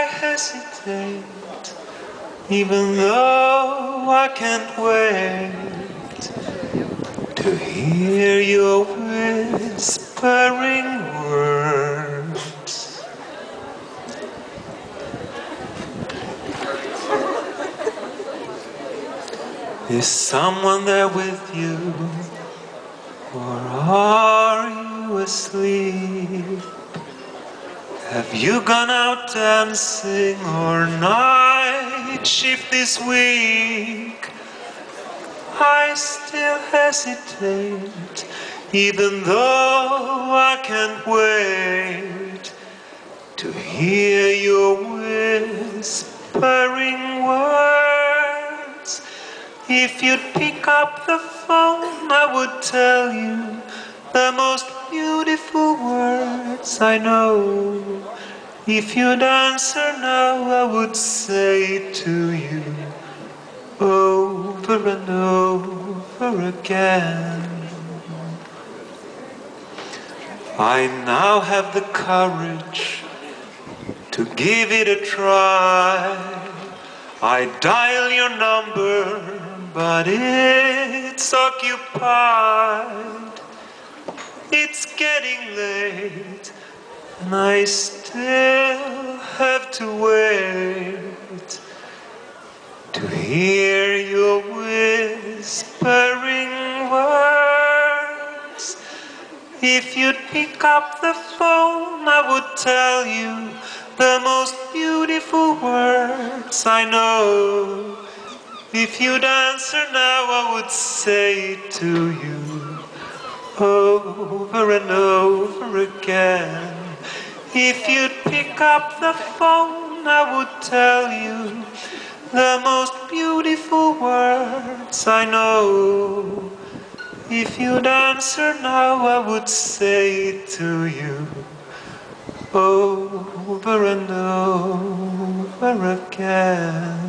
hesitate, even though I can't wait to hear your whispering words. Is someone there with you, or are you asleep? Have you gone out dancing or night shift this week? I still hesitate, even though I can't wait to hear your whispering words. If you'd pick up the phone, I would tell you the most beautiful words I know. If you'd answer now, I would say to you over and over again. I now have the courage to give it a try. I dial your number, but it's occupied. It's getting late, and I still have to wait to hear your whispering words. If you'd pick up the phone, I would tell you the most beautiful words I know. If you'd answer now, I would say to you over and over again. If you'd pick up the phone, I would tell you the most beautiful words I know. If you'd answer now, I would say to you over and over again.